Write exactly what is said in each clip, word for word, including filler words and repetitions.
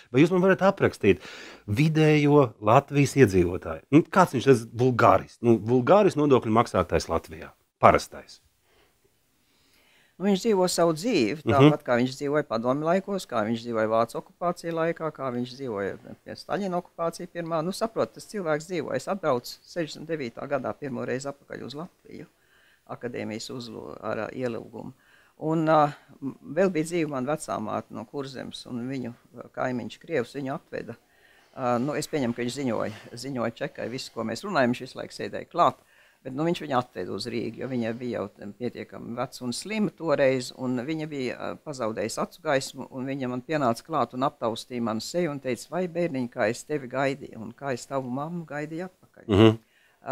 Vai jūs man varat aprakstīt vidējo Latvijas iedzīvotāju? Nu, kāds viņš ir vulgāris? Nu, vulgāris nodokļu maksātājs Latvijā. Parastais. Viņš dzīvo savu dzīvi, tāpat uh -huh. kā viņš dzīvoja padomju laikos, kā viņš dzīvoja Vācu okupāciju laikā, kā viņš dzīvoja pie Staļina okupācija pirmā. Nu, saprot, tas cilvēks dzīvoja. Es atbraucu sešdesmit devītā gadā pirmo reizi apakaļ uz Latviju, akadēmijas uzlu ar ielūgumu. Un uh, vēl bija dzīva man vecāmāte no Kurzemes, un viņu kaimiņš Krievs viņu atveda. Uh, nu, es pieņemu, ka viņš ziņoja, ziņoja čekai visu, ko mēs runājam, viņš visu laiku sēdēja klāt. Bet nu, viņš viņu atveda uz Rīgu, jo viņa bija jau pietiekami veca un slima toreiz, un viņa bija pazaudējusi acu gaismu, un viņa man pienāca klāt un aptaustīja manu seju un teica, vai bērniņ, kā es tevi gaidīju, un kā es tavu mammu gaidīju atpakaļ. Mm -hmm.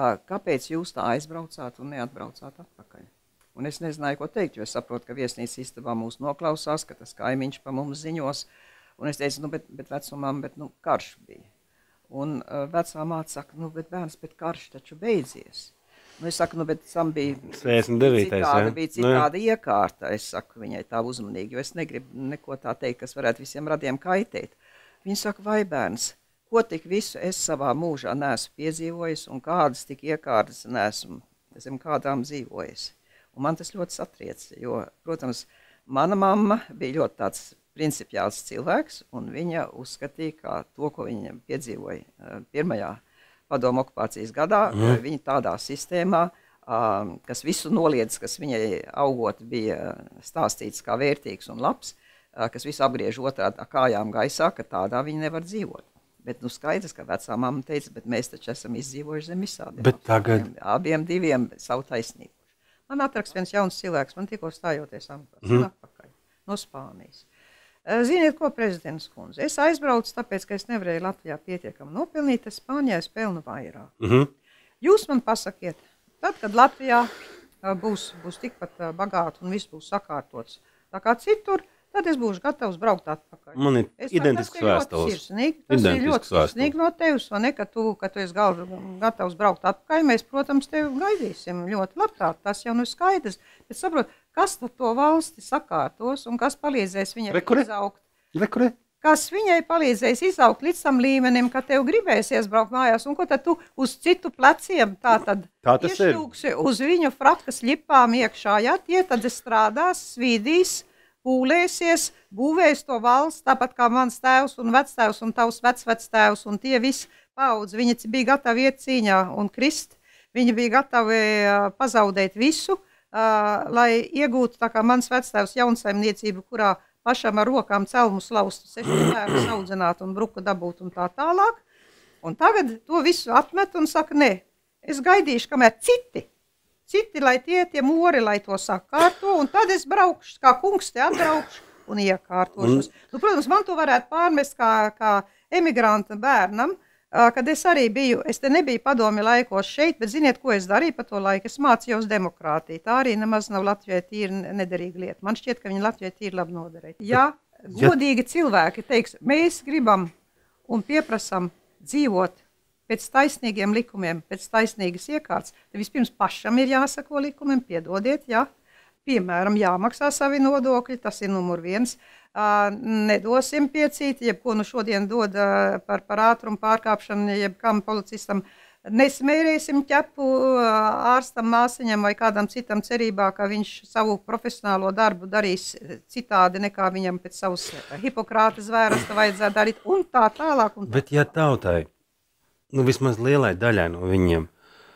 Kāpēc jūs tā aizbraucāt un neatbraucāt atpakaļ? Un es nezināju, ko teikt, jo es saprotu, ka viesnīcas istabā mūs noklausās, ka tas kaimiņš pa mums ziņos, un es teicu, nu, bet, bet vecumam, bet, nu, karš bija. Un uh, vecā māte saka, nu, bet bērns, bet karš taču beidzies. Nu, es saku, nu, bet tam bija citāda, ja? bija citāda nu, iekārta, es saku viņai tā uzmanīgi, jo es negribu neko tā teikt, kas varētu visiem radiem kaitēt. Viņa saka, vai bērns, ko tik visu es savā mūžā neesmu piedzīvojis un kādas tik iekārtas neesmu zem kādām dzīvojis. Un man tas ļoti satriec, jo, protams, mana mamma bija ļoti tāds principiāls cilvēks, un viņa uzskatīja, ka to, ko viņa piedzīvoja uh, pirmajā padomu okupācijas gadā, mm. viņa tādā sistēmā, um, kas visu noliedz, kas viņai augot bija stāstīts kā vērtīgs un labs, uh, kas visu apgriež otrādi kājām gaisā, ka tādā viņa nevar dzīvot. Bet nu skaidrs, ka vecā mamma teica, bet mēs taču esam izdzīvojuši zem visādiem. Bet tagad... Abiem, abiem diviem savu taisnību. Man atrakst viens jauns cilvēks, man tikko stājoties amatā, mm. atpakaļ, no Spānijas. Ziniet, ko prezidents kundze? Es aizbraucu, tāpēc, ka es nevarēju Latvijā pietiekami nopelnīt, es Spānijā es pelnu vairāk. Mm -hmm. Jūs man pasakiet, tad, kad Latvijā būs, būs tikpat bagāti un viss būs sakārtots, tā kā citur, tad es būšu gatavs braukt atpakaļ. Man ir es identisks vēstules. Tas ir ļoti sirsnīgi no tevis, vai ne, ka tu, ka tu esi gatavs braukt atpakaļ. Mēs, protams, tevi gaidīsim ļoti labprāt, tas jau nu ir skaidrs. Bet saprot, kas tad to valsti sakārtos un kas palīdzēs viņai Rekure? izaugt? Rekure? Kas viņai palīdzēs izaugt līdz tam līmenim, ka tev gribēsies braukt mājās, un ko tad tu uz citu pleciem tā tad tā iešūksi uz viņu frakas ļipām iekšā, ja tie tad strādās, svīdīs, pūlēsies, būvēs to valsts, tāpat kā mans tēvs un vectēvs un tavs vecvectēvs, un tie visi paudz, viņi bija gatavi iet cīņā un krist, viņi bija gatavi uh, pazaudēt visu, uh, lai iegūtu, tā kā mans vectēvs jaunsaimniecību, kurā pašam ar rokām celmu slaustu, seši bērnus audzināt un bruku dabūt un tā tālāk. Un tagad to visu atmet un saka, nē, es gaidīšu, kamēr citi, citi, lai tie, tie mori, lai to sakārto, un tad es braukšu, kā kungs te atbraukšu un iekārtošos. Nu, protams, man to varētu pārmest kā, kā emigranta bērnam, kad es arī biju, es te nebiju padomi laikos šeit, bet ziniet, ko es darīju pa to laiku? Es mācījos demokrātiju. Tā arī nemaz nav Latvijai tīri nederīga lieta. Man šķiet, ka viņi Latvijai tīri labi noderēja. Ja godīgi cilvēki teiks, mēs gribam un pieprasam dzīvot pēc taisnīgiem likumiem, pēc taisnīgas iekārtas, tad vispirms pašam ir jāsako likumiem, piedodiet, ja, piemēram, jāmaksā savi nodokļi, tas ir numur viens. Uh, nedosim piecīt, jebko nu šodien dod uh, par, par ātrumu pārkāpšanu, jebkam policistam. Nesmērēsim ķepu uh, ārstam, māsiņam vai kādam citam cerībā, ka viņš savu profesionālo darbu darīs citādi nekā viņam pēc savus Hipokrāta zvērasta vajadzētu darīt un tā tālāk. Un tā. Bet ja tautai, nu vismaz lielai daļai no viņiem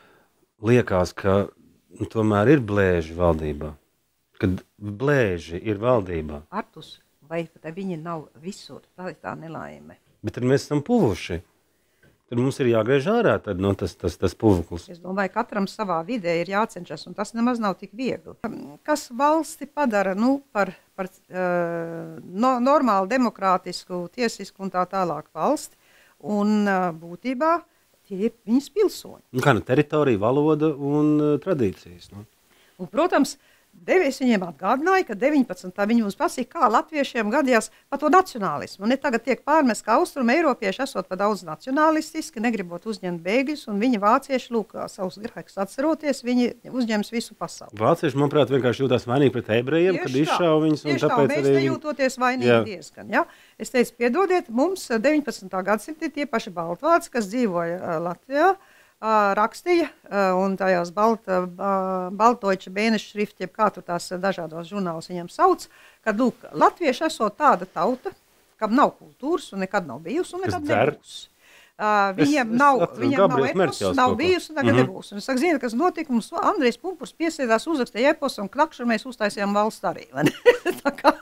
liekas, ka nu, tomēr ir blēži valdībā, kad blēži ir valdībā. Artus. Vai viņi nav visur, tā ir tā nelaime. Bet tad mēs esam puvuši. Tad mums ir jāgriež ārā tad, no, tas, tas, tas puvuklis. Es domāju, katram savā vidē ir jācenšas, un tas nemaz nav tik viegli. Kas valsti padara nu, par, par uh, no, normālu, demokrātisku, tiesisku un tā tālāk valsti, un uh, būtībā tie ir viņas pilsoņi. Kā nu teritorija, valoda un uh, tradīcijas. Nu? Un, protams, Es viņiem atgādināju, ka deviņpadsmitā viņi mums prasīja, kā latviešiem gadījās par to nacionālismu. Un ne tagad tiek pārmest, ka austrumi eiropieši esot par daudz nacionalistiski, negribot uzņemt bēgļus, un viņi vācieši, lūk, savus grēkus atceroties, viņi uzņems visu pasauli. Vācieši, manuprāt, vienkārši jūtās vainīgi pret ebrejiem, kad izšāva viņus. Tieši tā, mēs nejūtoties vainīgi jā. diezgan. Ja? Es teicu, piedodiet, mums deviņpadsmitā gadsimta tie paši baltvāci, kas dzīvoja uh, Latvijā, Uh, rakstīja, uh, un tajās balta, uh, baltoiča bēneša šrifti, kā tur tās dažādos žurnālus viņam sauc, kad, lūk, latvieši esot tāda tauta, kam nav kultūras un nekad nav bijusi un nekad nebūs. Uh, viņiem es, nav, es viņiem nav epos, nav bijusi un tagad mm -hmm. nebūs. Un es saku, zinu, kas notika, mums Andrejs Pumpurs piesēdās, uzrakstīja epos un klakšu, mēs uztaisījām valsts arī. Tā kā,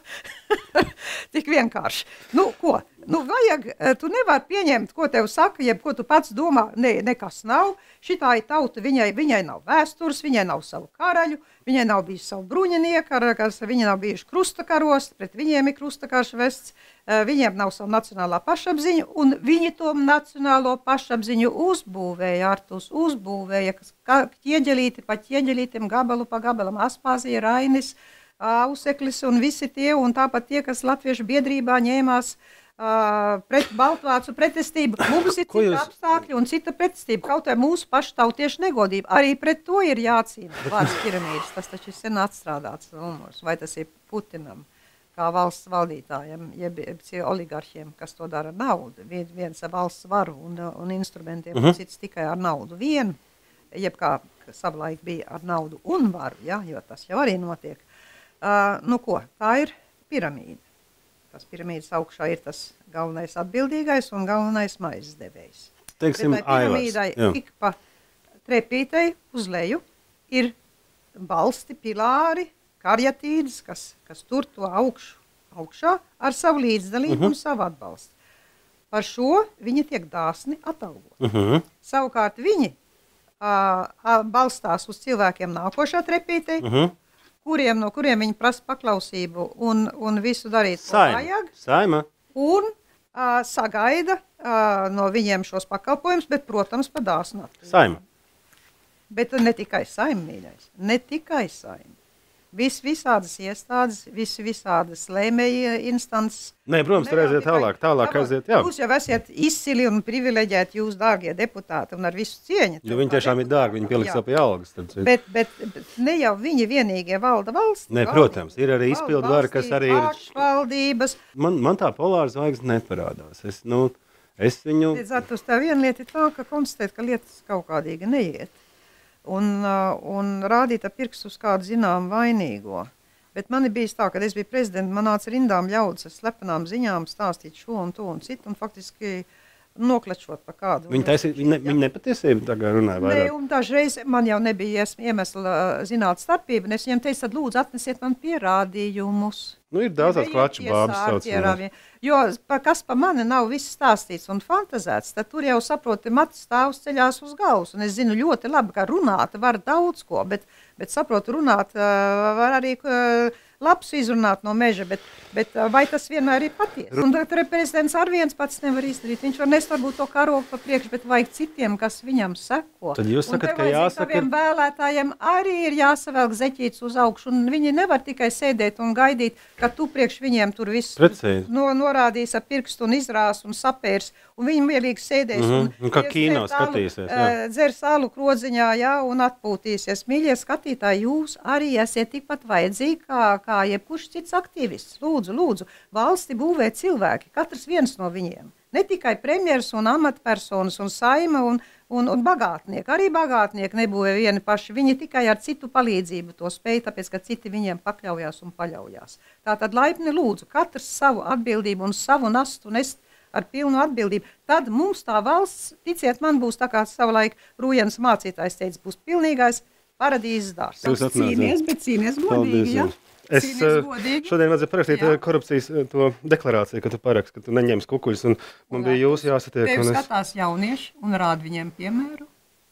tik vienkārši. Nu, ko? Nu, vajag, tu nevari pieņemt, ko tev saka, jeb ko tu pats domā, ne, nekas nav. Šitā ir tauta, viņai, viņai nav vēstures, viņai nav savu karaļu, viņai nav bijis savu bruņinieku, kas viņi nav bijuši krustakaros, pret viņiem ir krustakarš vests, viņiem nav savu nacionālā pašapziņu, un viņi to nacionālo pašapziņu uzbūvēja, Artus uzbūvēja, kas ķieģelīti pa ķieģelītiem, gabalu pa gabalam, Aspāzija, Rainis, Auseklis un visi tie, un tāpat tie, kas Latviešu biedrībā ņēmās Uh, pret baltvācu pretestību. Mums ir cita jūs... apstākļi un cita pretestība. Kaut vai mūsu pašu tautiešu negodība. Arī pret to ir jācīna. Vārds piramīdas, tas taču ir sen atstrādāts rumors. Vai tas ir Putinam, kā valsts valdītājiem, jeb, jeb oligarhiem, kas to dara naudu. Vien, viens ar valsts varu un, un instrumentiem, uh -huh. un cits tikai ar naudu vienu. Jeb kā savulaik bija ar naudu un varu, ja, jo tas jau arī notiek. Uh, nu ko, tā ir piramīda. Tas piramīdas augšā ir tas galvenais atbildīgais un galvenais maizes devējs. Teiksim, bet tai piramīdai ik pa trepītei uz leju ir balsti, pilāri, karjatīdes, kas, kas tur to augšu, augšā ar savu līdzdalību uh -huh. un savu atbalstu. Par šo viņi tiek dāsni atalgot. Uh -huh. Savukārt viņi a, a, balstās uz cilvēkiem nākošā trepītei, uh -huh. kuriem, no kuriem viņi prasa paklausību un, un visu darīt, ko Saima. vajag. Saima. Un uh, sagaida uh, no viņiem šos pakalpojumus, bet, protams, pa dāsnu atpildību. Saima. Bet ne tikai saima, mīļais. Ne tikai saima. Vis, visādas iestādes, vis, visādas lēmēja instances. Nē, protams, tur aiziet tālāk, tālāk aiziet, jā. Jūs jau esat izcili un privileģēti jūs, dārgie deputāti, un ar visu cieņu. Jo viņi tiešām ir dārgi, viņi pieliks jau pie algas. Bet, bet, bet ne jau viņi vienīgie valda valsts. Nē, protams, ir arī izpildu vara, kas arī ir... Pašvaldības. Man, man tā polāra zvaigzne neparādās. Es, nu, es viņu... Liedzāt, uz tā viena lieta ir tā, ka konstatēt, ka lietas kaut kādīgi neiet. Un, uh, un rādīt ar pirkstu uz kādu zinām vainīgo. Bet man ir bijis tā, kad es biju prezidents, man nāca rindām ļaudis ar slepenām ziņām stāstīt šo un to un citu, un faktiski noklečot pa kādu. Viņi, taisi, viņi, ne, viņi nepatiesība tagad runāja vairāk? Nē, un dažreiz man jau nebija iemesla zināt starpību, un es viņiem teicu, tad lūdzu atnesiet man pierādījumus. Nu, ir daudzās klaču bābas sauc. Jo, pa, kas pa mani nav viss stāstīts un fantazēts, tad tur jau saproti, mats stāvs ceļās uz galvas. Un es zinu ļoti labi, ka runāt var daudz ko, bet, bet saprotu, runāt uh, var arī uh, labs izrunāt no meža, bet, bet uh, vai tas vienmēr ir patiesi? Un tad prezidents ar viens pats nevar izdarīt. Viņš var nest varbūt to karogu pa priekš, bet vajag citiem, kas viņam seko. Tad jūs sakat, ka jāsaka... Taviem vēlētājiem arī ir jāsavelk zeķītes uz augšu, un viņi nevar tikai sēdēt un gaidīt, ka tu priekš viņiem tur viss no, norādīs ar pirkstu un izrās un sapērs, un viņi mielīgi sēdēs mm -hmm. un, un kā kīno skatīsies, uh, dzers alu krodziņā, jā, un atpūtīsies. Mīļie skatītāji, jūs arī esat tikpat vajadzīgi kā, kā jebkurš cits aktīvists. Lūdzu, lūdzu, valsti būvē cilvēki, katrs viens no viņiem. Ne tikai premjeras un amatpersonas un saima un, un, un bagātnieki. Arī bagātnieki nebūvē vieni paši. Viņi tikai ar citu palīdzību to spēj, tāpēc, ka citi viņiem pakļaujās un paļaujās. Tātad laipni lūdzu, katrs savu atbildību un savu nastu nest ar pilnu atbildību. Tad mums tā valsts, ticiet man, būs tā kā savulaik Rūjens mācītājs teica, būs pilnīgais paradīzes dārs. Cīnies, bet cīnies godīgi, ja? Es šodien vajadzēja parakstīt jā. korupcijas to deklarāciju, ka tu parakst, ka tu neņems kukuļus, un man bija jūs jāsatiek. Tev skatās jaunieši un rāda viņiem piemēru,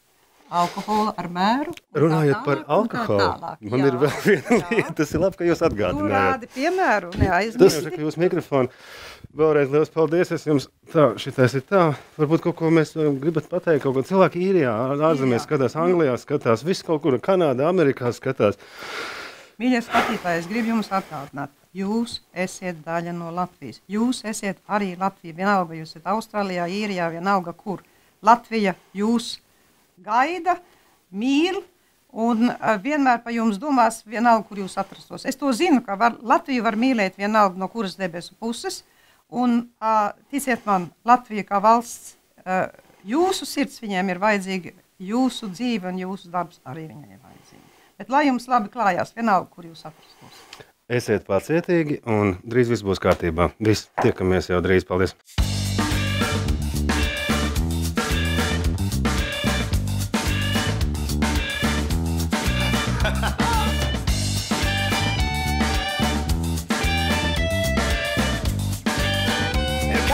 alkohola ar mēru. Runājot par alkoholu, man jā. ir vēl viena lieta, tas ir labi, ka jūs atgādinājāt. Tu rādi piemēru, neaizmirsti. Tas ir, ka jūs mikrofonu, vēlreiz liels paldies, es jums tā, šitais ir tā, varbūt kaut ko mēs gribat pateikt, kaut ko cilvēki īrijā, ārzemēs skatās, Anglijā skatās, viss kaut kur, Kanādā, Amerikā skatās. Mīļie skatītāji, es gribu jums atgādināt, jūs esat daļa no Latvijas. Jūs esat arī Latvija, vienalga, jūs esat Austrālijā, Īrijā, vienalga kur. Latvija jūs gaida, mīl un uh, vienmēr par jums domās, vienalga, kur jūs atrastos. Es to zinu, ka var, Latviju var mīlēt vienalga no kuras debesu puses, un uh, ticiet man, Latvija kā valsts, uh, jūsu sirds viņiem ir vajadzīga, jūsu dzīve un jūsu darbs arī viņai ir vajadzīga. Bet lai jums labi klājās, vienalga, kur jūs atrastos. Esiet pacietīgi un drīz viss būs kārtībā. Viss, tiekamies jau drīz. Paldies!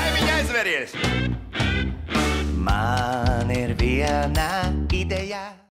Man ir viena ideja.